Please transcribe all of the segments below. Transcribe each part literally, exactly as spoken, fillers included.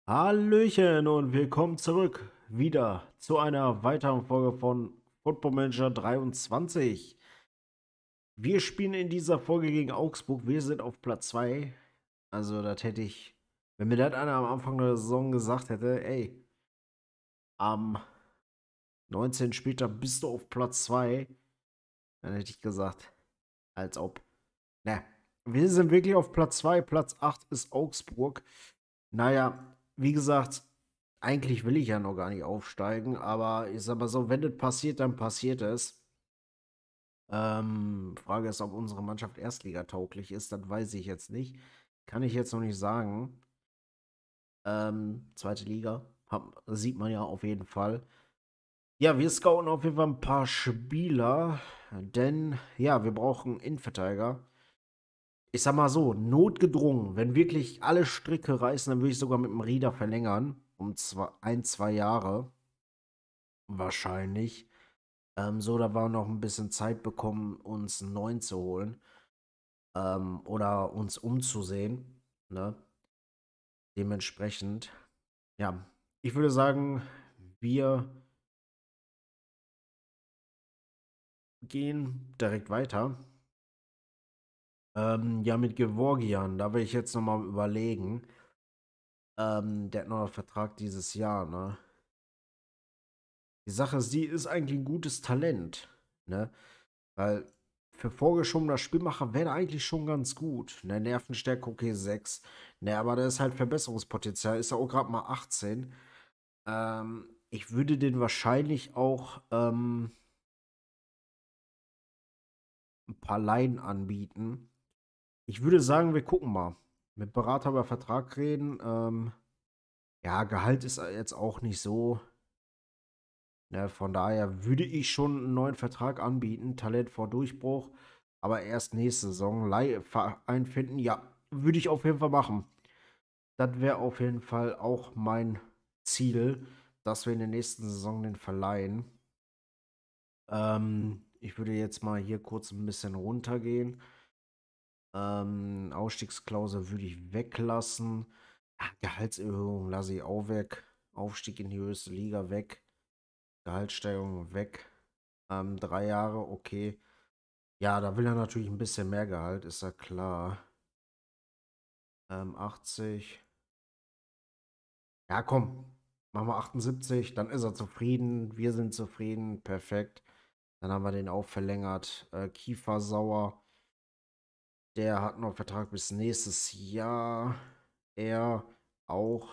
Hallöchen und willkommen zurück wieder zu einer weiteren Folge von Football Manager dreiundzwanzig. Wir spielen in dieser Folge gegen Augsburg. Wir sind auf Platz zwei. Also, das hätte ich, wenn mir das einer am Anfang der Saison gesagt hätte, ey, am neunzehnten Spieltag bist du auf Platz zwei, dann hätte ich gesagt, als ob. Ne, wir sind wirklich auf Platz zwei. Platz acht ist Augsburg. Naja, wie gesagt, eigentlich will ich ja noch gar nicht aufsteigen, aber ich sag mal so, wenn das passiert, dann passiert es. Ähm, Frage ist, ob unsere Mannschaft erstligatauglich ist, das weiß ich jetzt nicht. Kann ich jetzt noch nicht sagen. Ähm, zweite Liga, hab, sieht man ja auf jeden Fall. Ja, wir scouten auf jeden Fall ein paar Spieler, denn ja, wir brauchen Innenverteidiger. Ich sag mal so, notgedrungen, wenn wirklich alle Stricke reißen, dann würde ich sogar mit dem Rieder verlängern. Um zwei, ein, zwei Jahre. Wahrscheinlich. Ähm, so, da wir noch ein bisschen Zeit bekommen, uns einen neuen zu holen. Ähm, oder uns umzusehen. Ne? Dementsprechend, ja, ich würde sagen, wir gehen direkt weiter. Ähm, ja, mit Georgian, da will ich jetzt noch mal überlegen. Ähm, der hat noch einen Vertrag dieses Jahr, ne? Die Sache ist, die ist eigentlich ein gutes Talent, ne? Weil für vorgeschobener Spielmacher wäre er eigentlich schon ganz gut. Ne, Nervenstärke, okay, sechs. Ne, aber da ist halt Verbesserungspotenzial. Ist ja auch gerade mal achtzehn. Ähm, ich würde den wahrscheinlich auch ähm, ein paar Laien anbieten. Ich würde sagen, wir gucken mal. Mit Berater über Vertrag reden. Ähm, ja, Gehalt ist jetzt auch nicht so. Ne, von daher würde ich schon einen neuen Vertrag anbieten. Talent vor Durchbruch. Aber erst nächste Saison. Leihverein finden, ja, würde ich auf jeden Fall machen. Das wäre auf jeden Fall auch mein Ziel, dass wir in der nächsten Saison den verleihen. Ähm, ich würde jetzt mal hier kurz ein bisschen runtergehen. Ähm, Ausstiegsklausel würde ich weglassen. Ja, Gehaltserhöhung lasse ich auch weg. Aufstieg in die höchste Liga weg. Gehaltssteigerung weg. Ähm, drei Jahre, okay. Ja, da will er natürlich ein bisschen mehr Gehalt, ist ja klar. Ähm, achtzig. Ja, komm, machen wir achtundsiebzig, dann ist er zufrieden, wir sind zufrieden, perfekt. Dann haben wir den auch verlängert. Äh, Kiefer Sauer, der hat noch Vertrag bis nächstes Jahr. Er auch.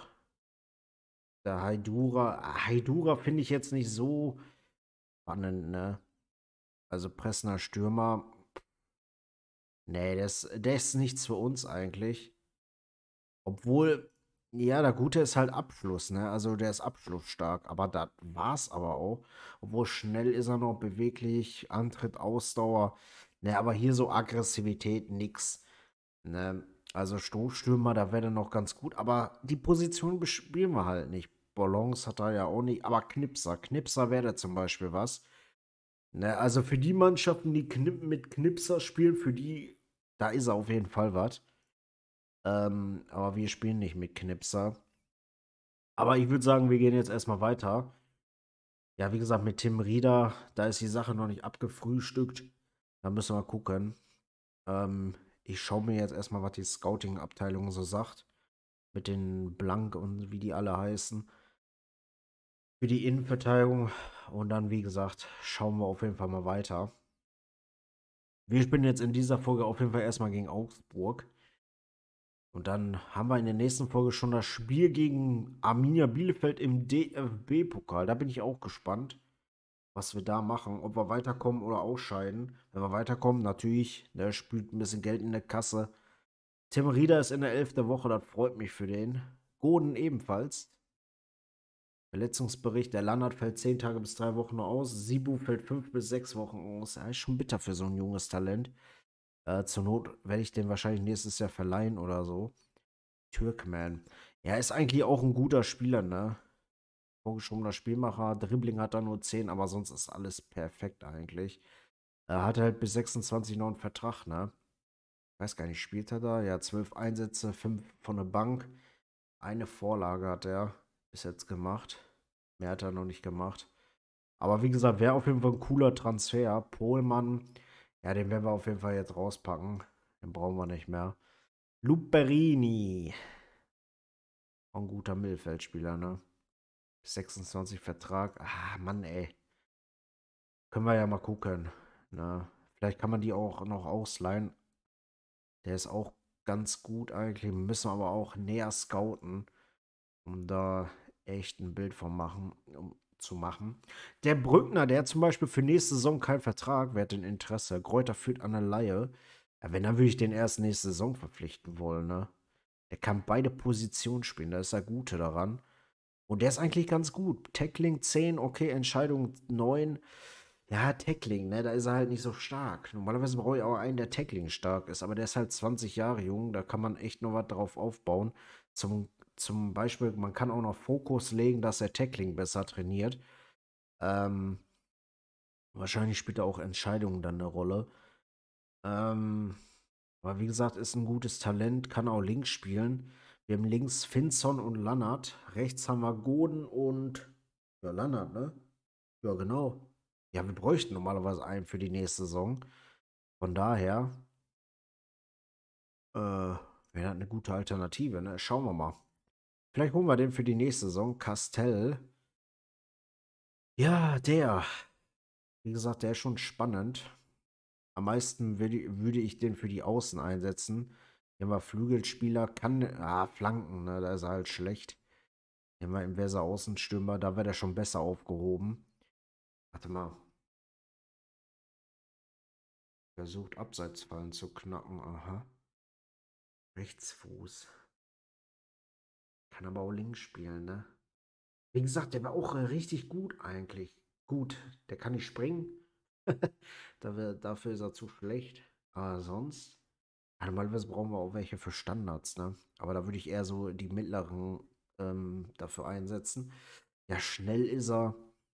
Der Haidura. Ah, Haidura finde ich jetzt nicht so spannend, ne? Also Pressner Stürmer. Nee, der ist, der ist nichts für uns eigentlich. Obwohl, ja, der Gute ist halt Abschluss, ne? Also der ist abschlussstark, aber das war's aber auch. Obwohl schnell ist er noch, beweglich, Antritt, Ausdauer. Ne, aber hier so Aggressivität, nix. Ne? Also Stoßstürmer, da wäre er noch ganz gut, aber die Position bespielen wir halt nicht. Balance hat er ja auch nicht, aber Knipser, Knipser wäre zum Beispiel was. Ne, also für die Mannschaften, die Knip mit Knipser spielen, für die, da ist er auf jeden Fall was. Ähm, aber wir spielen nicht mit Knipser. Aber ich würde sagen, wir gehen jetzt erstmal weiter. Ja, wie gesagt, mit Tim Rieder, da ist die Sache noch nicht abgefrühstückt. Da müssen wir gucken. Ähm, ich schaue mir jetzt erstmal, was die Scouting-Abteilung so sagt. Mit den Blank und wie die alle heißen. Für die Innenverteidigung. Und dann, wie gesagt, schauen wir auf jeden Fall mal weiter. Wir spielen jetzt in dieser Folge auf jeden Fall erstmal gegen Augsburg. Und dann haben wir in der nächsten Folge schon das Spiel gegen Arminia Bielefeld im D F B-Pokal. Da bin ich auch gespannt, was wir da machen, ob wir weiterkommen oder ausscheiden. Wenn wir weiterkommen, natürlich, der spült ein bisschen Geld in der Kasse. Tim Rieder ist in der elften Woche, das freut mich für den. Goden ebenfalls. Verletzungsbericht, der Lannert fällt zehn Tage bis drei Wochen aus. Sibu fällt fünf bis sechs Wochen aus. Ja, ist schon bitter für so ein junges Talent. Äh, zur Not werde ich den wahrscheinlich nächstes Jahr verleihen oder so. Türkman. Ja, ist eigentlich auch ein guter Spieler, ne? Vorgeschobener Spielmacher, Dribbling hat er nur zehn, aber sonst ist alles perfekt eigentlich. Er hat halt bis sechsundzwanzig noch einen Vertrag, ne? Weiß gar nicht, spielt er da? Ja, zwölf Einsätze, fünf von der Bank. Eine Vorlage hat er bis jetzt gemacht. Mehr hat er noch nicht gemacht. Aber wie gesagt, wäre auf jeden Fall ein cooler Transfer. Pohlmann, ja, den werden wir auf jeden Fall jetzt rauspacken. Den brauchen wir nicht mehr. Luperini. Auch ein guter Mittelfeldspieler, ne? sechsundzwanzig Vertrag. Ah, Mann, ey. Können wir ja mal gucken. Ne? Vielleicht kann man die auch noch ausleihen. Der ist auch ganz gut eigentlich. Müssen wir aber auch näher scouten, um da echt ein Bild von machen, um zu machen. Der Brückner, der hat zum Beispiel für nächste Saison keinen Vertrag. Wer hat denn Interesse? Gräuter führt an der Laie. Ja, wenn, dann würde ich den erst nächste Saison verpflichten wollen, ne? Der kann beide Positionen spielen. Da ist der Gute daran. Und der ist eigentlich ganz gut. Tackling zehn, okay, Entscheidung neun. Ja, Tackling, ne, da ist er halt nicht so stark. Normalerweise brauche ich auch einen, der Tackling stark ist, aber der ist halt zwanzig Jahre jung, da kann man echt noch was drauf aufbauen. Zum, zum Beispiel, man kann auch noch Fokus legen, dass er Tackling besser trainiert. Ähm, wahrscheinlich spielt er auch Entscheidungen dann eine Rolle. Ähm, aber wie gesagt, ist ein gutes Talent, kann auch links spielen. Wir haben links Finson und Lannert. Rechts haben wir Goden und ja, Lannert, ne? Ja, genau. Ja, wir bräuchten normalerweise einen für die nächste Saison. Von daher äh, wäre das eine gute Alternative, ne? Schauen wir mal. Vielleicht holen wir den für die nächste Saison. Castell. Ja, der. Wie gesagt, der ist schon spannend. Am meisten würde, würde ich den für die Außen einsetzen. Wenn wir Flügelspieler kann. Ah, Flanken, ne? Da ist er halt schlecht. Wenn wir im Weser Außenstürmer, da wäre der schon besser aufgehoben. Warte mal. Versucht Abseitsfallen zu knacken. Aha. Rechtsfuß. Kann aber auch links spielen, ne? Wie gesagt, der war auch äh, richtig gut eigentlich. Gut, der kann nicht springen. dafür, dafür ist er zu schlecht. Aber sonst, ja, normalerweise brauchen wir auch welche für Standards, ne? Aber da würde ich eher so die mittleren ähm, dafür einsetzen. Ja, schnell ist er.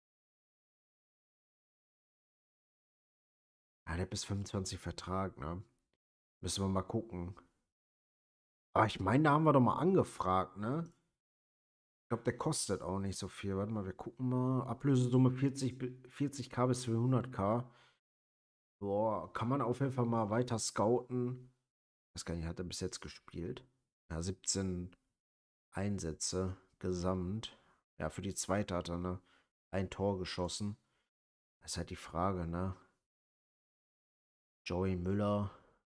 Ja, der hat bis fünfundzwanzig Vertrag, ne? Müssen wir mal gucken. Aber ich meine, da haben wir doch mal angefragt, ne? Ich glaube, der kostet auch nicht so viel. Warte mal, wir gucken mal. Ablösesumme vierzig, bi- vierzig K bis zweihundert K. Boah, kann man auf jeden Fall mal weiter scouten. Ich weiß gar nicht, hat er bis jetzt gespielt? Ja, siebzehn Einsätze gesamt. Ja, für die zweite hat er, ne, ein Tor geschossen. Das ist halt die Frage, ne? Joey Müller,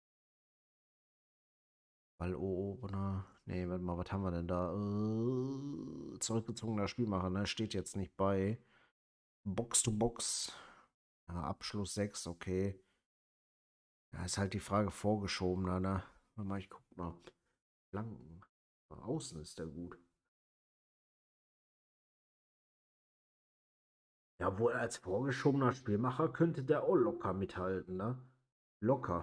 Ballobener. Nee, warte mal, was haben wir denn da? Äh, zurückgezogener Spielmacher, ne? Steht jetzt nicht bei. Box to Box. Ja, Abschluss sechs, okay. Ja, ist halt die Frage vorgeschobener, ne? Warte mal, ich guck mal. Flanken. Außen ist der gut. Ja, wohl als vorgeschobener Spielmacher könnte der auch locker mithalten, ne? Locker.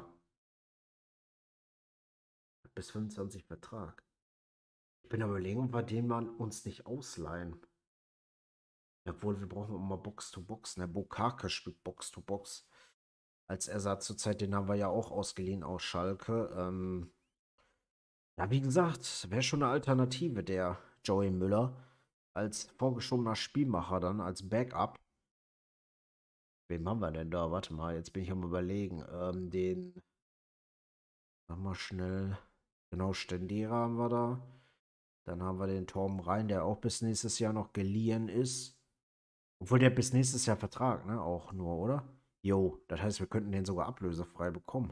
Bis fünfundzwanzig Vertrag. Ich bin am überlegen, ob wir den mal uns nicht ausleihen. Obwohl, wir brauchen immer Box to Box, ne? Bokake spielt Box to Box. Als Ersatz zur Zeit, den haben wir ja auch ausgeliehen aus Schalke. Ähm, ja, wie gesagt, wäre schon eine Alternative, der Joey Müller. Als vorgeschobener Spielmacher dann, als Backup. Wem haben wir denn da? Warte mal, jetzt bin ich am Überlegen. Ähm, den, mach mal schnell. Genau, Stendera haben wir da. Dann haben wir den Torben Rhein, der auch bis nächstes Jahr noch geliehen ist. Obwohl der bis nächstes Jahr Vertrag, ne? Auch nur, oder? Jo, das heißt, wir könnten den sogar ablösefrei bekommen.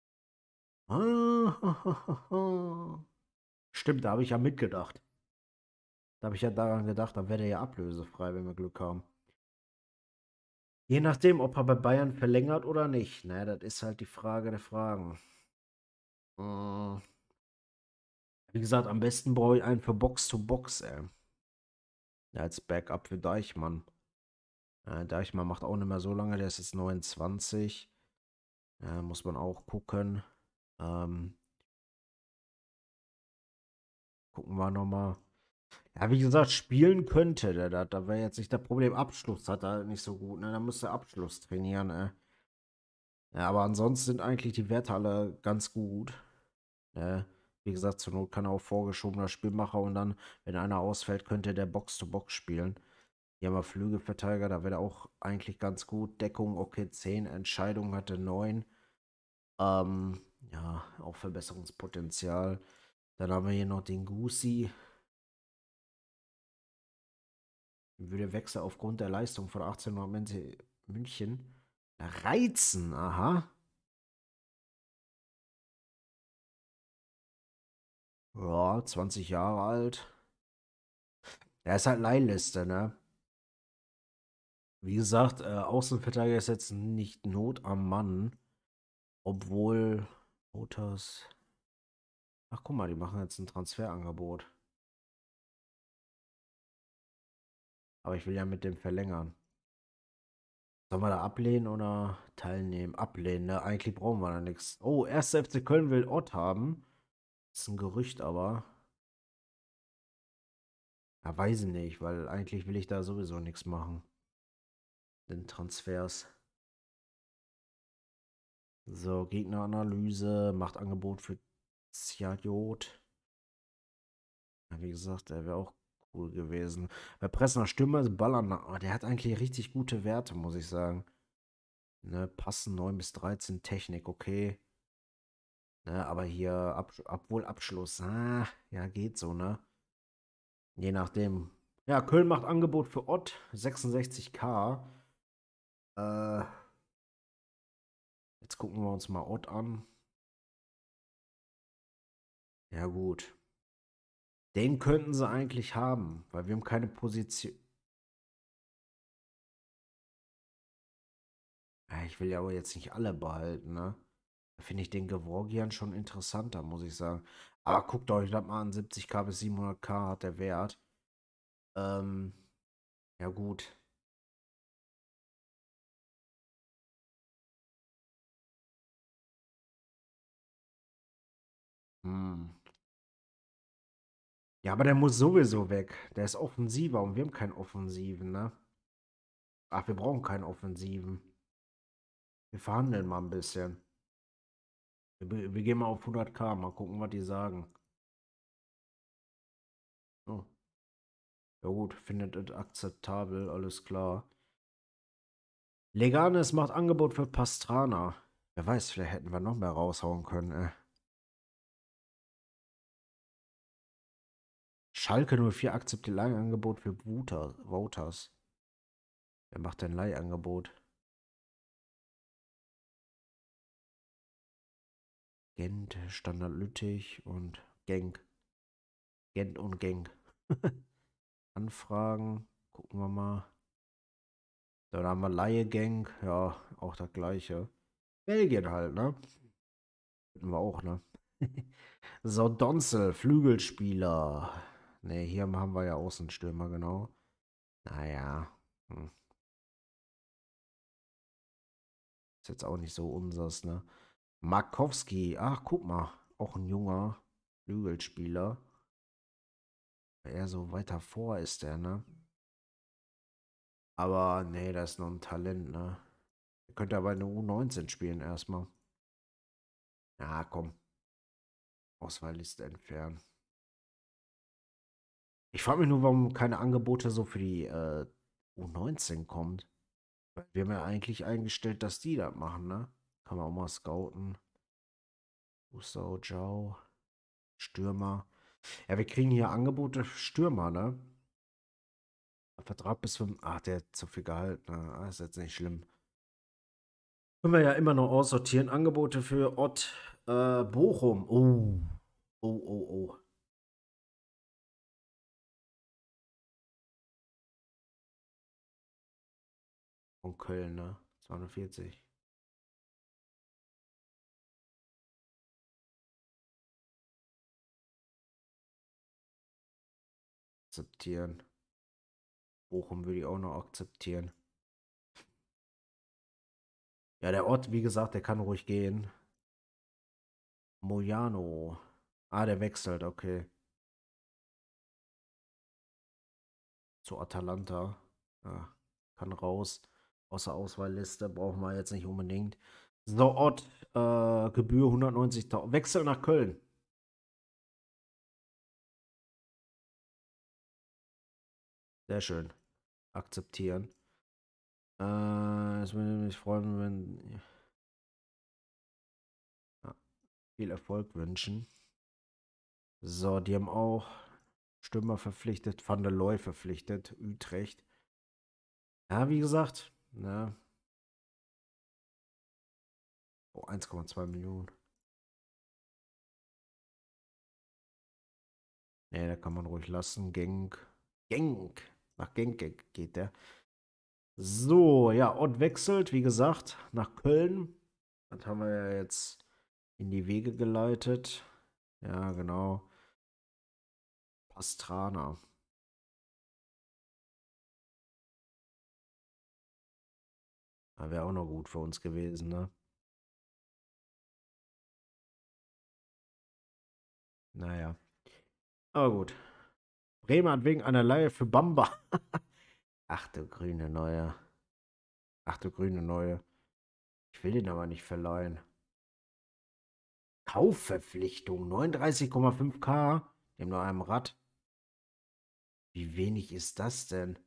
Ah, stimmt, da habe ich ja mitgedacht. Da habe ich ja daran gedacht, dann wäre der ja ablösefrei, wenn wir Glück haben. Je nachdem, ob er bei Bayern verlängert oder nicht. Ne, das ist halt die Frage der Fragen. Hm. Wie gesagt, am besten brauche ich einen für Box to Box, ey. Ja, als Backup für Deichmann. Äh, Deichmann macht auch nicht mehr so lange, der ist jetzt neunundzwanzig. Ja, muss man auch gucken. Ähm, gucken wir nochmal. Ja, wie gesagt, spielen könnte der. Da, da wäre jetzt nicht das Problem. Abschluss hat er halt nicht so gut, ne? Da müsste Abschluss trainieren, ey. Ja, aber ansonsten sind eigentlich die Werte alle ganz gut. Ne? Wie gesagt, zur Not kann er auch vorgeschobener Spielmacher und dann, wenn einer ausfällt, könnte der Box-to-Box spielen. Hier haben wir Flügelverteidiger, da wäre er auch eigentlich ganz gut. Deckung, okay, zehn, Entscheidung hatte neun. Ähm, ja, auch Verbesserungspotenzial. Dann haben wir hier noch den Gusi. Würde Wechsel aufgrund der Leistung von achtzehnhundert München reizen. Aha. Ja, zwanzig Jahre alt. Er ist halt Leihliste, ne? Wie gesagt, äh, Außenverteidiger ist jetzt nicht Not am Mann. Obwohl Motors. Ach, guck mal, die machen jetzt ein Transferangebot. Aber ich will ja mit dem verlängern. Sollen wir da ablehnen oder teilnehmen? Ablehnen, ne? Eigentlich brauchen wir da nichts. Oh, erster F C Köln will Ott haben. Ist ein Gerücht, aber. Ja, weiß ich nicht, weil eigentlich will ich da sowieso nichts machen. Den Transfers. So, Gegneranalyse, macht Angebot für Zjadjot. Ja, wie gesagt, der wäre auch cool gewesen. Bei Pressner Stürmer ist Ballern, oh, der hat eigentlich richtig gute Werte, muss ich sagen. Ne, passen neun bis dreizehn, Technik, okay. Ne, aber hier, ab, obwohl Abschluss, ah, ja, geht so, ne? Je nachdem. Ja, Köln macht Angebot für Ott, sechsundsechzig k. Äh, jetzt gucken wir uns mal Ott an. Ja, gut. Den könnten sie eigentlich haben, weil wir haben keine Position. Ja, ich will ja aber jetzt nicht alle behalten, ne? Da finde ich den Gevorgian schon interessanter, muss ich sagen. Aber guckt euch das mal an, siebzig k bis siebenhundert k hat der Wert. Ähm, ja gut. Hm. Ja, aber der muss sowieso weg. Der ist Offensiver und wir haben keinen Offensiven, ne? Ach, wir brauchen keinen Offensiven. Wir verhandeln mal ein bisschen. Wir, wir gehen mal auf hundert k, mal gucken, was die sagen. Oh, ja gut, findet es akzeptabel, alles klar. Leganes macht Angebot für Pastrana. Wer weiß, vielleicht hätten wir noch mehr raushauen können, ey. Schalke null vier akzeptiert Leihangebot für Wouters. Wer macht denn Leihangebot? Gent, Standard Lüttich und Genk. Gent und Genk. Anfragen. Gucken wir mal. Dann haben wir Laie Genk. Ja, auch das gleiche. Belgien halt, ne? Hätten wir auch, ne? So, Donzel, Flügelspieler. Ne, hier haben wir ja Außenstürmer, genau. Naja. Hm. Ist jetzt auch nicht so unsers, ne? Markowski. Ach, guck mal. Auch ein junger Flügelspieler. Eher so weiter vor ist der, ne? Aber nee, das ist noch ein Talent, ne? Er könnte aber in der U neunzehn spielen erstmal. Ja, komm. Auswahlliste entfernen. Ich frage mich nur, warum keine Angebote so für die äh, U neunzehn kommt. Weil wir haben ja eigentlich eingestellt, dass die das machen, ne? Kann man auch mal scouten. Usau, Jau, Stürmer. Ja, wir kriegen hier Angebote für Stürmer, ne? Vertrag bis fünf. Ach, der hat zu viel Gehalt, ne? Ah, ist jetzt nicht schlimm. Können wir ja immer noch aussortieren. Angebote für Ott, äh, Bochum. Oh. Oh, oh, oh. Von Köln, ne? zweihundertvierzig. Akzeptieren. Bochum würde ich auch noch akzeptieren. Ja, der Ort, wie gesagt, der kann ruhig gehen. Mojano. Ah, der wechselt, okay. Zu Atalanta. Ja, kann raus. Außer Auswahlliste brauchen wir jetzt nicht unbedingt. So, Ort, äh, Gebühr hundertneunzigtausend. Wechsel nach Köln. Sehr schön. Akzeptieren. Äh, es würde mich freuen, wenn. Ja, viel Erfolg wünschen. So, die haben auch Stürmer verpflichtet, Van der Looy verpflichtet, Utrecht. Ja, wie gesagt, ne, oh, eins Komma zwei Millionen. Ne, da kann man ruhig lassen. Genk. Genk. Nach Genk ge- geht der. So, ja, Ott wechselt, wie gesagt, nach Köln. Das haben wir ja jetzt in die Wege geleitet. Ja, genau. Pastrana. Ja, wäre auch noch gut für uns gewesen, ne? Naja. Aber gut. Bremer hat wegen einer Leihe für Bamba. Ach du grüne Neue. Ach du grüne Neue. Ich will den aber nicht verleihen. Kaufverpflichtung. neununddreißig Komma fünf K. Dem nur einem Rad. Wie wenig ist das denn?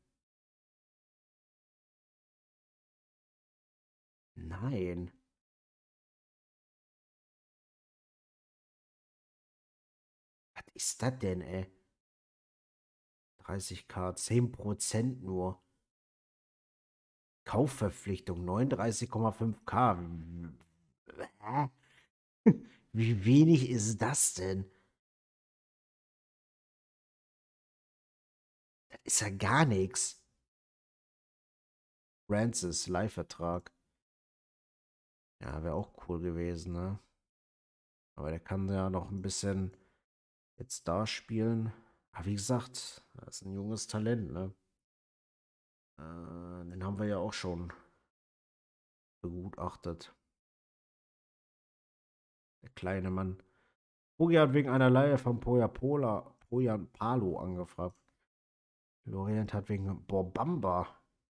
Nein. Was ist das denn, ey? dreißig K, zehn Prozent nur. Kaufverpflichtung neununddreißig Komma fünf K. Hä? Wie wenig ist das denn? Das ist ja gar nichts. Francis, Leihvertrag. Ja, wäre auch cool gewesen, ne? Aber der kann ja noch ein bisschen jetzt da spielen. Aber wie gesagt, das ist ein junges Talent, ne? Äh, den haben wir ja auch schon begutachtet. Der kleine Mann. Hugi hat wegen einer Leihe von Poya Pola, Poyan Palo angefragt. Lorient hat wegen Borbamba.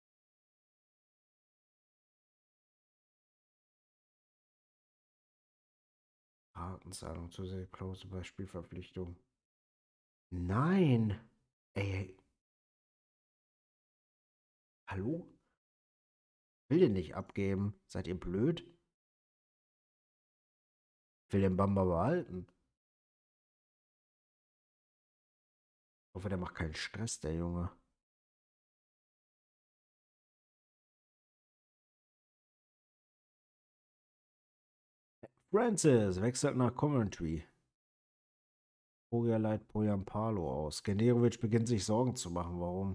Ratenzahlung zusätzliche Klausel bei Spielverpflichtung. Nein. Ey, hallo? Will den nicht abgeben. Seid ihr blöd? Will den Bamba behalten. Ich hoffe, der macht keinen Stress, der Junge. Francis wechselt nach Coventry. Pogia leiht Poyan Palo aus. Generovic beginnt sich Sorgen zu machen. Warum?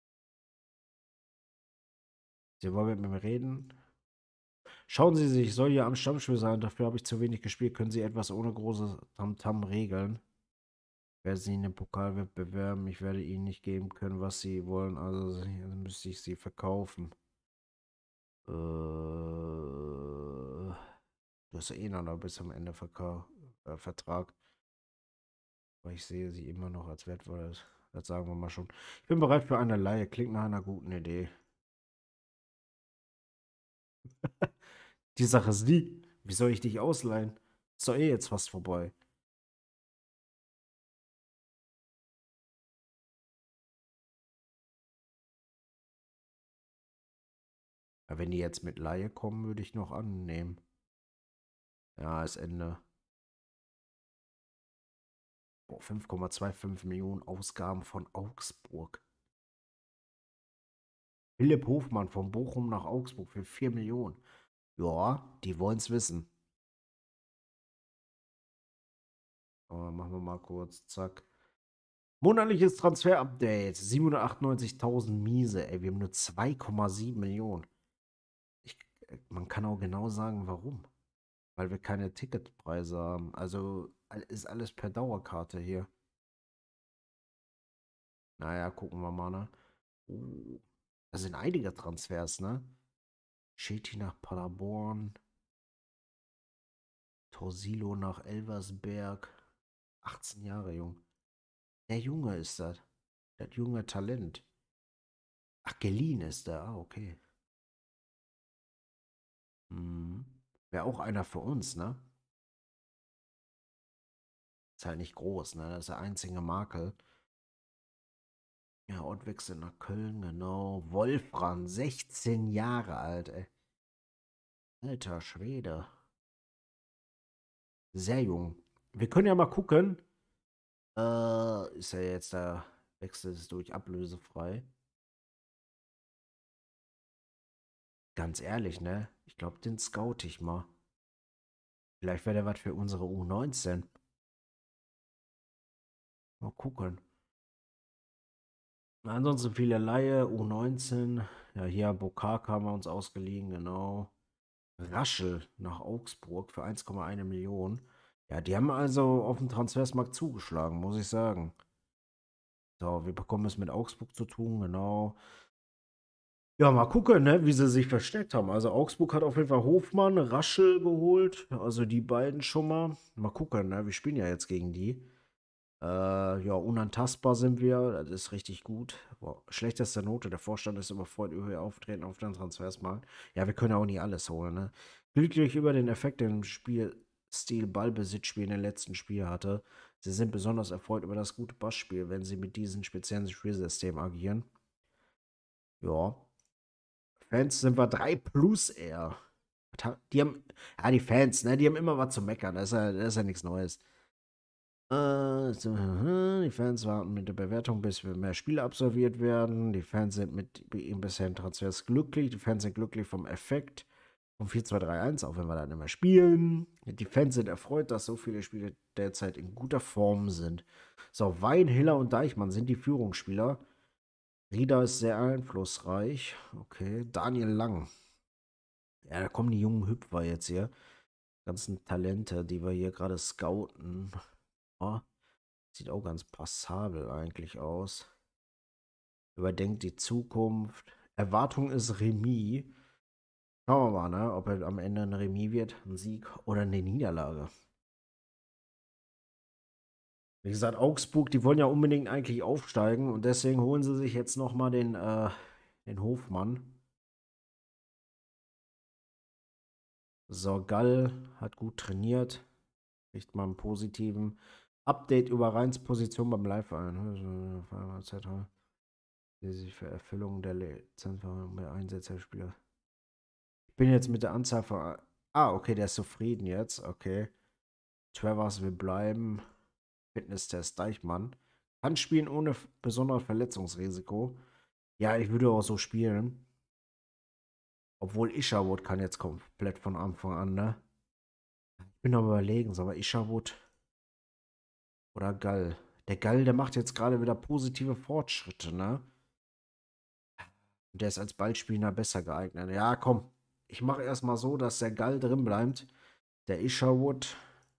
Sie wollen mit mir reden? Schauen Sie sich, ich soll ja am Stammspiel sein. Dafür habe ich zu wenig gespielt. Können Sie etwas ohne großes Tamtam regeln? Ich werde Sie in den Pokalwettbewerb bewerben. Ich werde Ihnen nicht geben können, was Sie wollen. Also also müsste ich Sie verkaufen. Äh, du hast ja eh noch bis am Ende Verkau äh, Vertrag. Aber ich sehe Sie immer noch als wertvoll. Das, das sagen wir mal schon. Ich bin bereit für eine Leihe. Klingt nach einer guten Idee. Die Sache ist die, wie soll ich dich ausleihen? Ist doch eh jetzt fast vorbei. Ja, wenn die jetzt mit Laie kommen, würde ich noch annehmen. Ja, ist Ende. Boah, fünf Komma fünfundzwanzig Millionen Ausgaben von Augsburg. Philipp Hofmann von Bochum nach Augsburg für vier Millionen. Ja, die wollen es wissen. Aber machen wir mal kurz. Zack. Monatliches Transfer-Update. siebenhundertachtundneunzigtausend Miese. Ey, wir haben nur zwei Komma sieben Millionen. Ich, äh, man kann auch genau sagen, warum. Weil wir keine Ticketpreise haben. Also ist alles per Dauerkarte hier. Naja, gucken wir mal, ne? Uh, das sind einige Transfers, ne? Schitti nach Paderborn. Torsilo nach Elversberg. achtzehn Jahre jung. Der Junge ist das. Das junge Talent. Ach, geliehen ist der. Ah, okay. Mhm. Wäre auch einer für uns, ne? Ist halt nicht groß, ne? Das ist der einzige Makel. Ja, Ortwechsel nach Köln, genau. Wolfram, sechzehn Jahre alt, ey. Alter Schwede. Sehr jung. Wir können ja mal gucken. Äh, ist ja jetzt der Wechsel ist durch ablösefrei. Ganz ehrlich, ne? Ich glaube, den scout ich mal. Vielleicht wäre der was für unsere U neunzehn. Mal gucken. Ansonsten viele Laie, U neunzehn. Ja, hier Bokaka haben wir uns ausgeliehen, genau. Raschel nach Augsburg für eins Komma eins Millionen. Ja, die haben also auf dem Transfersmarkt zugeschlagen, muss ich sagen. So, wir bekommen es mit Augsburg zu tun, genau. Ja, mal gucken, ne, wie sie sich versteckt haben. Also Augsburg hat auf jeden Fall Hofmann, Raschel geholt. Also die beiden schon mal. Mal gucken, ne? Wir spielen ja jetzt gegen die. Äh, ja, unantastbar sind wir. Das ist richtig gut. Boah, schlechteste Note. Der Vorstand ist überfreut über ihr Auftreten auf den Transfersmarkt. Ja, wir können auch nicht alles holen, ne? Glücklich über den Effekt, den im Spielstil Ballbesitzspiel in den letzten Spiel hatte. Sie sind besonders erfreut über das gute Passspiel, wenn sie mit diesem speziellen Spielsystem agieren. Ja. Fans sind wir drei plus eher. Die haben, ja, die Fans, ne, die haben immer was zu meckern. Das ist ja, das ist ja nichts Neues. Äh, so, die Fans warten mit der Bewertung, bis mehr Spiele absolviert werden. Die Fans sind mit ihren bisherigen Transfers glücklich. Die Fans sind glücklich vom Effekt vom vier zwei drei eins, auch wenn wir dann immer spielen. Die Fans sind erfreut, dass so viele Spiele derzeit in guter Form sind. So, Wein, Hiller und Deichmann sind die Führungsspieler. Rieder ist sehr einflussreich. Okay, Daniel Lang. Ja, da kommen die jungen Hüpfer jetzt hier. Ganzen Talente, die wir hier gerade scouten. Oh, sieht auch ganz passabel eigentlich aus. Überdenkt die Zukunft. Erwartung ist Remis. Schauen wir mal, ne, ob er am Ende ein Remis wird, ein Sieg oder eine Niederlage. Wie gesagt, Augsburg, die wollen ja unbedingt eigentlich aufsteigen und deswegen holen sie sich jetzt nochmal den, äh, den Hofmann. So, Gall hat gut trainiert. Kriegt mal einen positiven Update über Reins Position beim Live ein. Die sich für Erfüllung der Lizenz mehr Einsätze der Spieler. Ich bin jetzt mit der Anzahl von. Ah, okay, der ist zufrieden jetzt. Okay. Travers will bleiben. Fitnesstest Deichmann. Kann spielen ohne besonderes Verletzungsrisiko. Ja, ich würde auch so spielen. Obwohl Isherwood kann jetzt komplett von Anfang an, ne? Ich bin am überlegen, soll wir Isherwood oder Gall? Der Gall, der macht jetzt gerade wieder positive Fortschritte, ne? Der ist als Ballspieler besser geeignet. Ja, komm. Ich mache erstmal so, dass der Gall drin bleibt. Der Isherwood.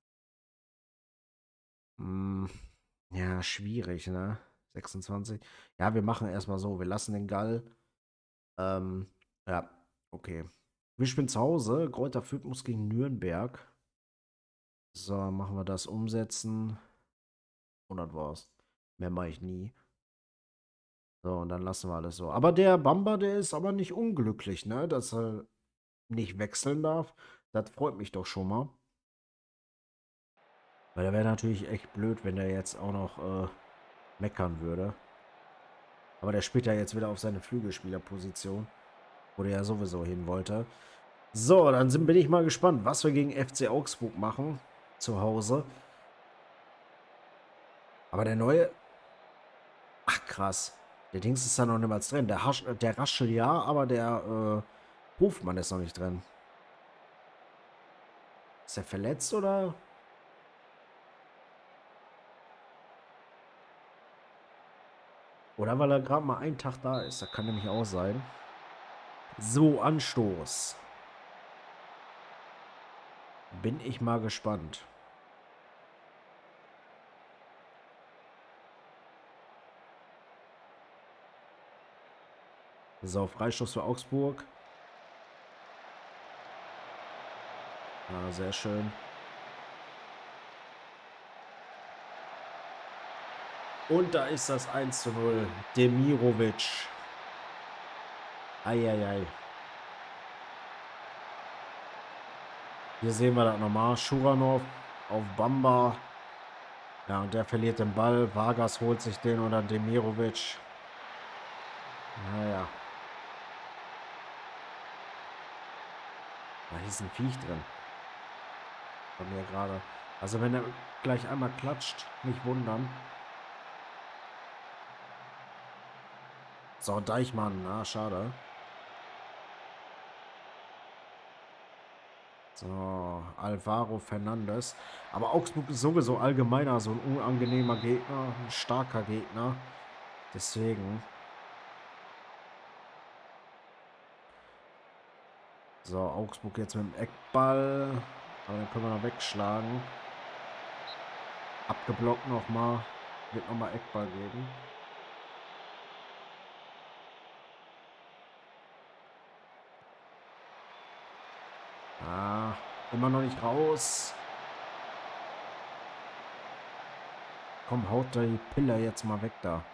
Hm, ja, schwierig, ne? sechsundzwanzig. Ja, wir machen erstmal so. Wir lassen den Gall. Ähm, ja, okay. Wir spielen zu Hause. Greuther Fürth muss gegen Nürnberg. So, machen wir das umsetzen. Und das war's. Mehr mache ich nie. So, und dann lassen wir alles so. Aber der Bamba, der ist aber nicht unglücklich, ne? Dass er nicht wechseln darf. Das freut mich doch schon mal. Weil der wäre natürlich echt blöd, wenn der jetzt auch noch äh, meckern würde. Aber der spielt ja jetzt wieder auf seine Flügelspielerposition. Wo der ja sowieso hin wollte. So, dann sind, bin ich mal gespannt, was wir gegen F C Augsburg machen. Zu Hause. Aber der neue... Ach, krass. Der Dings ist da noch niemals drin. Der, Hasch, der Raschel ja, aber der äh, Hofmann ist noch nicht drin. Ist er verletzt oder... Oder weil er gerade mal einen Tag da ist. Das kann nämlich auch sein. So, Anstoß. Bin ich mal gespannt. So, Freistoß für Augsburg. Ja, sehr schön. Und da ist das eins zu null. Demirovic. Eieiei. Hier sehen wir das nochmal. Schuranov auf Bamba. Ja, und der verliert den Ball. Vargas holt sich den oder Demirovic. Naja. Da ist ein Viech drin. Bei mir gerade. Also wenn er gleich einmal klatscht, nicht wundern. So, Deichmann. Ah, schade. So, Alvaro Fernandes. Aber Augsburg ist sowieso allgemeiner so ein unangenehmer Gegner, ein starker Gegner. Deswegen. So, Augsburg jetzt mit dem Eckball. Aber den können wir noch wegschlagen. Abgeblockt nochmal. Wird nochmal Eckball geben. Ah, immer noch nicht raus. Komm, haut die Pille jetzt mal weg da.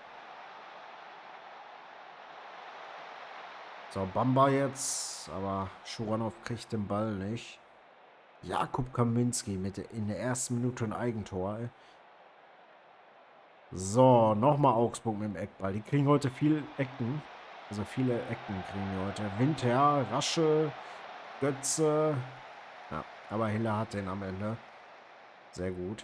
So, Bamba jetzt. Aber Schuranov kriegt den Ball nicht. Jakub Kaminski mit in der ersten Minute ein Eigentor. Ey. So, nochmal Augsburg mit dem Eckball. Die kriegen heute viel Ecken. Also viele Ecken kriegen die heute. Winter, Rasche, Götze. Ja, aber Hiller hat den am Ende. Sehr gut.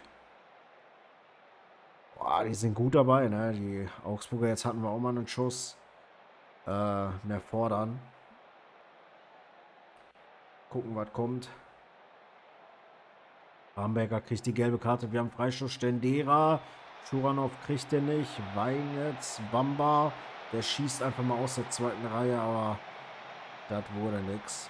Boah, die sind gut dabei, ne? Die Augsburger, jetzt hatten wir auch mal einen Schuss. Äh, mehr fordern. Gucken, was kommt. Bamberger kriegt die gelbe Karte. Wir haben Freistoß. Stendera. Schuranov kriegt den nicht. Wein jetzt. Bamba. Der schießt einfach mal aus der zweiten Reihe, aber das wurde nix.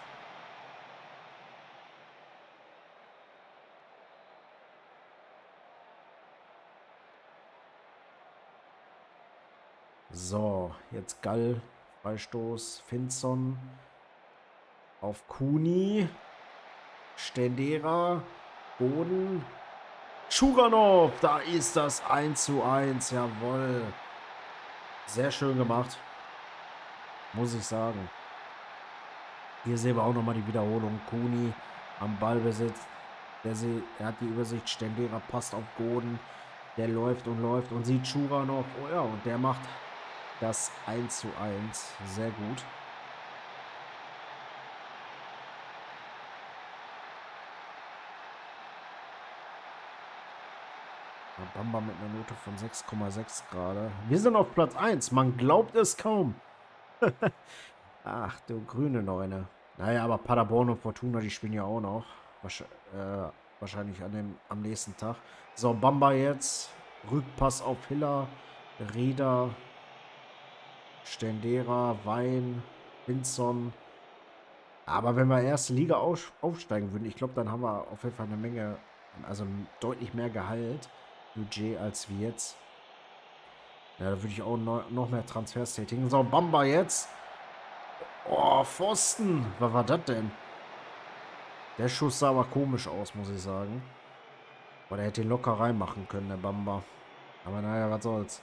So, jetzt Gall. Freistoß. Finson. Auf Kuni. Stendera. Boden. Schuranov. Da ist das eins zu eins. Jawohl. Sehr schön gemacht. Muss ich sagen. Hier sehen wir auch nochmal die Wiederholung. Kuni am Ballbesitz. Der sie, er hat die Übersicht. Stendera passt auf Boden. Der läuft und läuft und sieht Schuranov. Oh ja, und der macht das eins zu eins. Sehr gut. Bamba mit einer Note von sechs Komma sechs gerade. Wir sind auf Platz eins. Man glaubt es kaum. Ach, du grüne Neune. Naja, aber Paderborn und Fortuna, die spielen ja auch noch. Wahrscheinlich, äh, wahrscheinlich an dem, am nächsten Tag. So, Bamba jetzt. Rückpass auf Hiller. Rieder. Stendera. Wein. Vinson. Aber wenn wir erste Liga auf, aufsteigen würden, ich glaube, dann haben wir auf jeden Fall eine Menge, also deutlich mehr Gehalt, Budget als wir jetzt. Ja, da würde ich auch noch, noch mehr Transfers tätigen. So, Bamba jetzt. Oh, Pfosten. Was war das denn? Der Schuss sah aber komisch aus, muss ich sagen. Aber der hätte ihn locker reinmachen können, der Bamba. Aber naja, was soll's.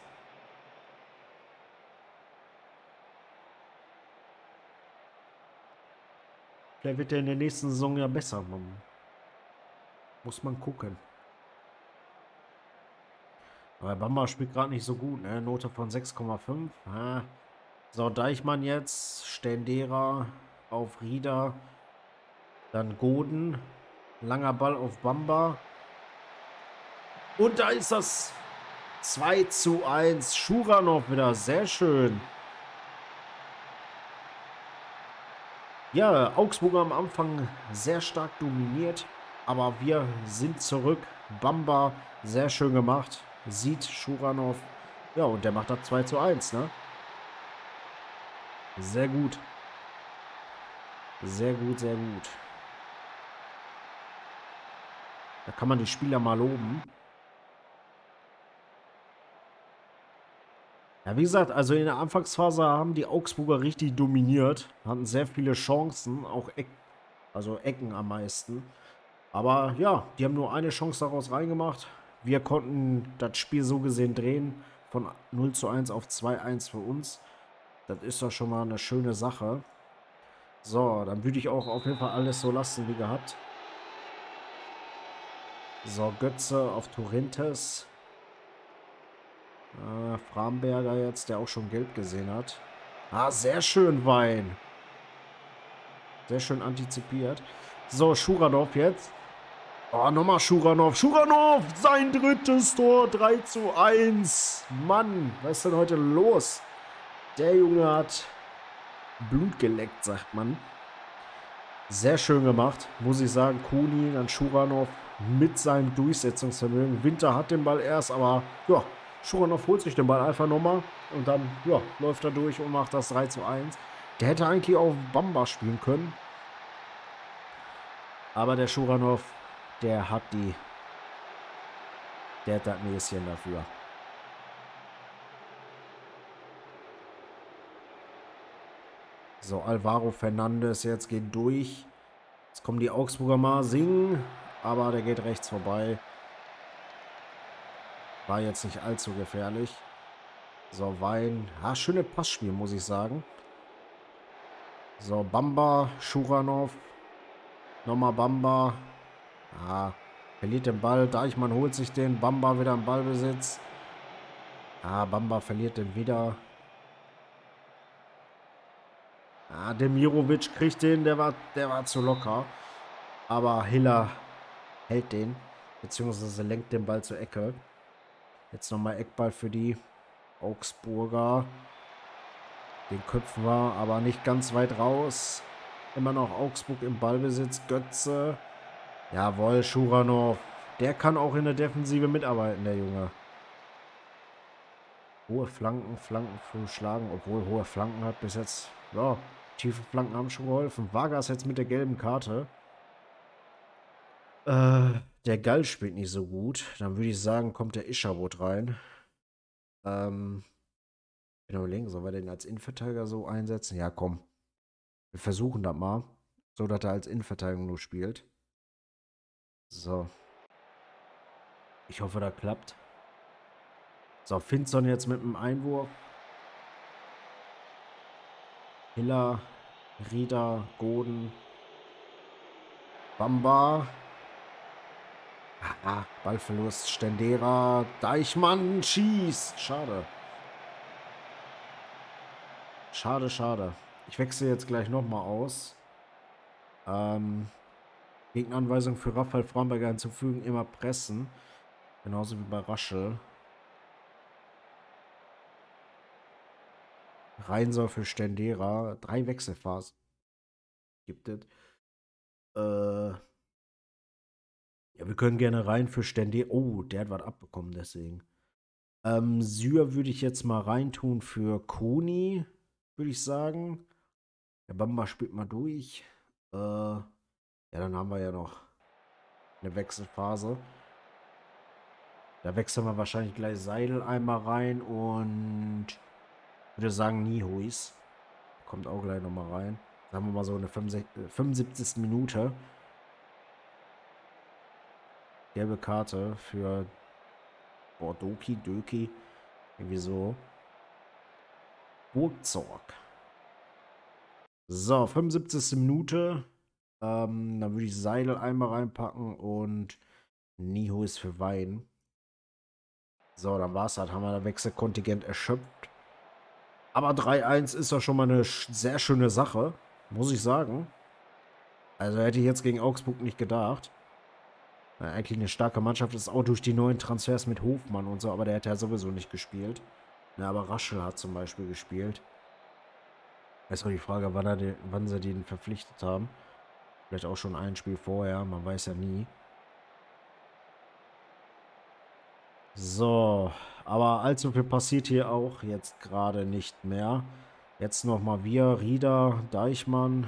Vielleicht wird er in der nächsten Saison ja besser. Man muss man gucken. Aber Bamba spielt gerade nicht so gut, ne? Note von sechs Komma fünf. Ah. So, Deichmann jetzt. Stendera auf Rieder. Dann Goden. Langer Ball auf Bamba. Und da ist das zwei zu eins. Schuranov wieder. Sehr schön. Ja, Augsburg am Anfang sehr stark dominiert. Aber wir sind zurück. Bamba, sehr schön gemacht. Sieht Schuranov. Ja, und der macht das zwei zu eins, ne? Sehr gut. Sehr gut, sehr gut. Da kann man die Spieler mal loben. Ja, wie gesagt, also in der Anfangsphase haben die Augsburger richtig dominiert. Hatten sehr viele Chancen, auch Eck, also Ecken am meisten. Aber ja, die haben nur eine Chance daraus reingemacht. Wir konnten das Spiel so gesehen drehen. Von null zu eins auf zwei zu eins für uns. Das ist doch schon mal eine schöne Sache. So, dann würde ich auch auf jeden Fall alles so lassen wie gehabt. So, Götze auf Turintes. Äh, Framberger jetzt, der auch schon gelb gesehen hat. Ah, sehr schön, Wein. Sehr schön antizipiert. So, Schuranov jetzt. Oh, nochmal Schuranov. Schuranov, sein drittes Tor. drei zu eins. Mann, was ist denn heute los? Der Junge hat Blut geleckt, sagt man. Sehr schön gemacht, muss ich sagen. Kuni, dann Schuranov mit seinem Durchsetzungsvermögen. Winter hat den Ball erst, aber ja, Schuranov holt sich den Ball einfach nochmal. Und dann, ja, läuft er durch und macht das drei zu eins. Der hätte eigentlich auch Bamba spielen können. Aber der Schuranov, der hat die... Der hat das Näschen dafür. So, Alvaro Fernandes jetzt geht durch. Jetzt kommen die Augsburger mal singen. Aber der geht rechts vorbei. War jetzt nicht allzu gefährlich. So, Wein. Ja, schöne Passspiel, muss ich sagen. So, Bamba, Schuranov. Nochmal Bamba. Ah, verliert den Ball. Deichmann holt sich den. Bamba wieder im Ballbesitz. Ah, Bamba verliert den wieder. Ah, Demirovic kriegt den. Der war, der war zu locker. Aber Hiller hält den. Beziehungsweise lenkt den Ball zur Ecke. Jetzt nochmal Eckball für die Augsburger. Den köpfen wir, aber nicht ganz weit raus. Immer noch Augsburg im Ballbesitz. Götze. Jawohl, Schuranov. Der kann auch in der Defensive mitarbeiten, der Junge. Hohe Flanken, Flanken früh schlagen, obwohl hohe Flanken hat bis jetzt, ja, tiefe Flanken haben schon geholfen. Vargas jetzt mit der gelben Karte. Äh, der Gall spielt nicht so gut. Dann würde ich sagen, kommt der Ischabot rein. Ähm, ich bin überlegen, sollen wir den als Innenverteidiger so einsetzen? Ja, komm. Wir versuchen das mal. So, dass er als Innenverteidigung nur spielt. So. Ich hoffe, das klappt. So, Finson jetzt mit dem Einwurf. Hiller, Rieder, Goden, Bamba. Ah, Ballverlust, Stendera, Deichmann, schießt. Schade. Schade, schade. Ich wechsle jetzt gleich nochmal aus. Ähm, Gegenanweisung für Raphael Framberger hinzufügen, immer pressen. Genauso wie bei Raschel. Reinser für Stendera. Drei Wechselphasen gibt es. Äh, ja, wir können gerne rein für Stendera. Oh, der hat was abbekommen, deswegen. Ähm, Syr würde ich jetzt mal reintun für Koni, würde ich sagen. Der Bamba spielt mal durch. Äh, ja, dann haben wir ja noch eine Wechselphase. Da wechseln wir wahrscheinlich gleich Seidel einmal rein und würde sagen Niehuis. Kommt auch gleich nochmal rein. Sagen wir mal so eine fünfundsiebzigste Minute. Gelbe Karte für boah, Doki, Döki. Irgendwie so. Burgzorg. So, fünfundsiebzigste Minute. Ähm, dann würde ich Seidel einmal reinpacken und Niehuis für Wein. So, dann war es halt. Haben wir das Wechselkontingent erschöpft. Aber drei eins ist doch schon mal eine sehr schöne Sache. Muss ich sagen. Also hätte ich jetzt gegen Augsburg nicht gedacht. Ja, eigentlich eine starke Mannschaft ist auch durch die neuen Transfers mit Hofmann und so. Aber der hätte ja sowieso nicht gespielt. Ja, aber Raschel hat zum Beispiel gespielt. Ist auch die Frage, wann, er den, wann sie den verpflichtet haben. Vielleicht auch schon ein Spiel vorher. Man weiß ja nie. So, aber allzu viel passiert hier auch jetzt gerade nicht mehr. Jetzt nochmal wir, Rieder, Deichmann.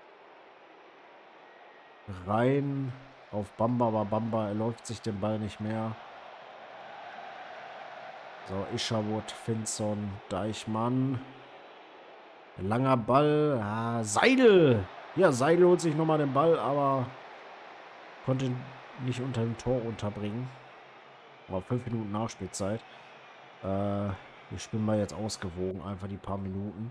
Rein auf Bamba, aber Bamba erläuft sich den Ball nicht mehr. So, Ischabot, Finson, Deichmann. Langer Ball. Ah, Seidel. Ja, Seidel holt sich nochmal den Ball, aber konnte ihn nicht unter dem Tor unterbringen. Aber fünf Minuten Nachspielzeit. Äh, wir spielen mal jetzt ausgewogen, einfach die paar Minuten.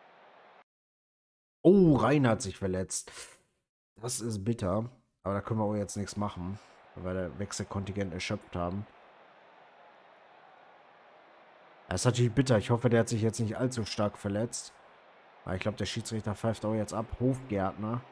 Oh, Rein hat sich verletzt. Das ist bitter. Aber da können wir auch jetzt nichts machen, weil wir der Wechselkontingent erschöpft haben. Das ist natürlich bitter. Ich hoffe, der hat sich jetzt nicht allzu stark verletzt. Aber ich glaube, der Schiedsrichter pfeift auch jetzt ab. Hofgärtner.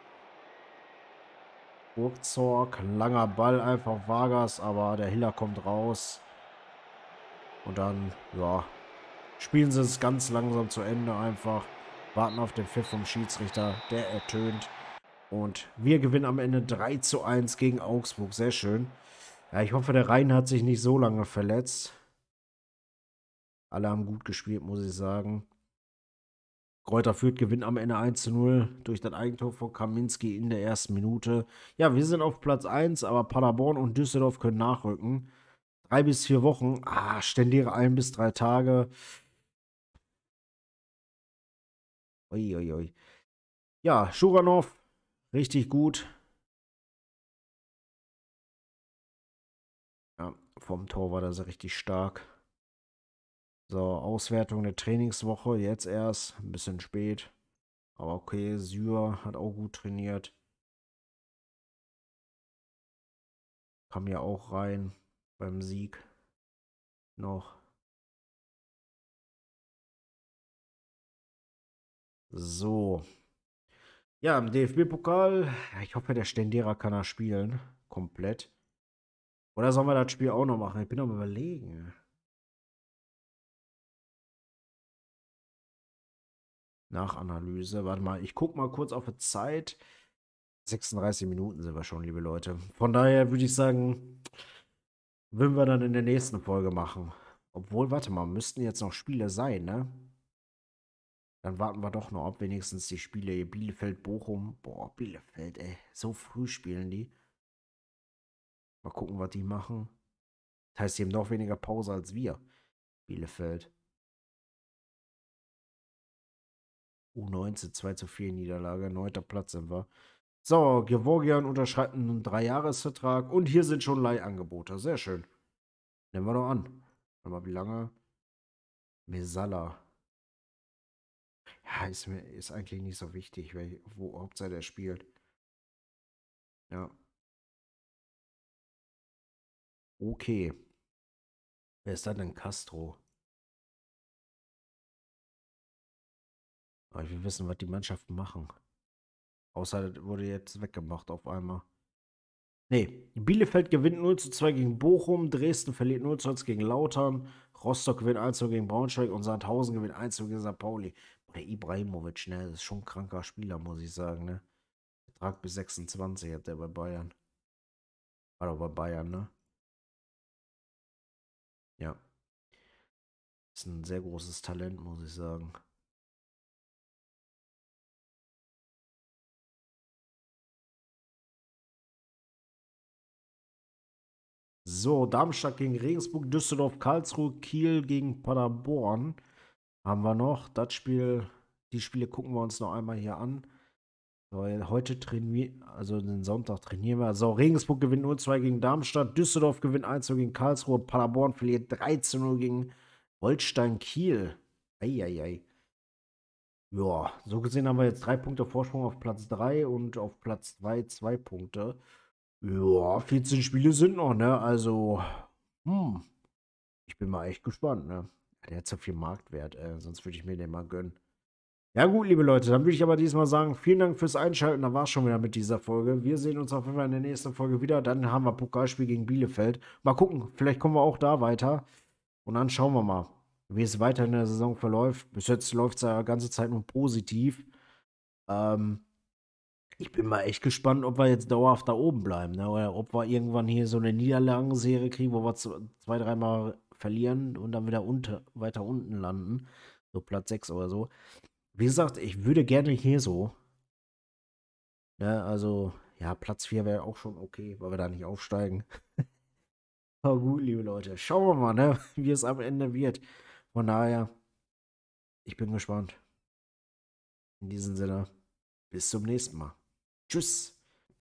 Burgzorg, langer Ball, einfach Vargas, aber der Hiller kommt raus. Und dann, ja, spielen sie es ganz langsam zu Ende einfach. Warten auf den Pfiff vom Schiedsrichter, der ertönt. Und wir gewinnen am Ende drei zu eins gegen Augsburg. Sehr schön. Ja, ich hoffe, der Rhein hat sich nicht so lange verletzt. Alle haben gut gespielt, muss ich sagen. Greuther Fürth gewinnt am Ende eins zu null durch das Eigentor von Kaminski in der ersten Minute. Ja, wir sind auf Platz eins, aber Paderborn und Düsseldorf können nachrücken. Drei bis vier Wochen. Ah, Stendera ein bis drei Tage. Uiuiui. Ui, ui. Ja, Schuranov, richtig gut. Ja, vom Tor war das richtig stark. So, Auswertung der Trainingswoche, jetzt erst, ein bisschen spät. Aber okay, Syr hat auch gut trainiert. Kam ja auch rein beim Sieg noch. So. Ja, im D F B-Pokal, ich hoffe, der Stendera kann er spielen. Komplett. Oder sollen wir das Spiel auch noch machen? Ich bin am Überlegen. Nachanalyse. Warte mal, ich gucke mal kurz auf die Zeit. sechsunddreißig Minuten sind wir schon, liebe Leute. Von daher würde ich sagen, würden wir dann in der nächsten Folge machen. Obwohl, warte mal, müssten jetzt noch Spiele sein, ne? Dann warten wir doch noch ab, wenigstens die Spiele hier. Bielefeld, Bochum. Boah, Bielefeld, ey. So früh spielen die. Mal gucken, was die machen. Das heißt, die haben noch weniger Pause als wir. Bielefeld. U neunzehn, zwei zu vier Niederlage. Neunter Platz sind wir. So, Gevorgian unterschreibt einen Dreijahresvertrag. Und hier sind schon Leihangebote. Sehr schön. Nehmen wir doch an. Warte mal, wie lange? Mesala. Ja, ist, mir, ist eigentlich nicht so wichtig, weil, wo Hauptzeit er spielt. Ja. Okay. Wer ist da denn Castro? Aber ich will wissen, was die Mannschaften machen. Außer das wurde jetzt weggemacht auf einmal. Nee, Bielefeld gewinnt null zu zwei gegen Bochum, Dresden verliert null zu eins gegen Lautern, Rostock gewinnt eins zu null gegen Braunschweig und Sandhausen gewinnt eins zu null gegen Sankt Pauli. Der Ibrahimovic, ne, das ist schon ein kranker Spieler, muss ich sagen, ne. Vertrag bis sechsundzwanzig hat der bei Bayern. War doch bei Bayern, ne? Ja. Ist ein sehr großes Talent, muss ich sagen. So, Darmstadt gegen Regensburg, Düsseldorf, Karlsruhe, Kiel gegen Paderborn haben wir noch. Das Spiel, die Spiele gucken wir uns noch einmal hier an. Weil heute trainieren wir, also den Sonntag trainieren wir. So, Regensburg gewinnt null zu zwei gegen Darmstadt, Düsseldorf gewinnt eins zu null gegen Karlsruhe, Paderborn verliert drei zu null gegen Holstein Kiel. Eieiei. Ja, so gesehen haben wir jetzt drei Punkte Vorsprung auf Platz drei und auf Platz zwei zwei Punkte. Ja, vierzehn Spiele sind noch, ne? Also, hm, ich bin mal echt gespannt, ne? Der hat so viel Marktwert, äh, sonst würde ich mir den mal gönnen. Ja gut, liebe Leute, dann würde ich aber diesmal sagen, vielen Dank fürs Einschalten. Da war es schon wieder mit dieser Folge. Wir sehen uns auf jeden Fall in der nächsten Folge wieder. Dann haben wir Pokalspiel gegen Bielefeld. Mal gucken, vielleicht kommen wir auch da weiter. Und dann schauen wir mal, wie es weiter in der Saison verläuft. Bis jetzt läuft es ja die ganze Zeit nur positiv. Ähm, ich bin mal echt gespannt, ob wir jetzt dauerhaft da oben bleiben. Ne? Oder ob wir irgendwann hier so eine Niederlagenserie kriegen, wo wir zwei, dreimal verlieren und dann wieder unter, weiter unten landen. So Platz sechs oder so. Wie gesagt, ich würde gerne hier so. Ne, also, ja, Platz vier wäre auch schon okay, weil wir da nicht aufsteigen. Aber gut, liebe Leute, schauen wir mal, ne, wie es am Ende wird. Von daher, ich bin gespannt. In diesem Sinne, bis zum nächsten Mal. Tschüss.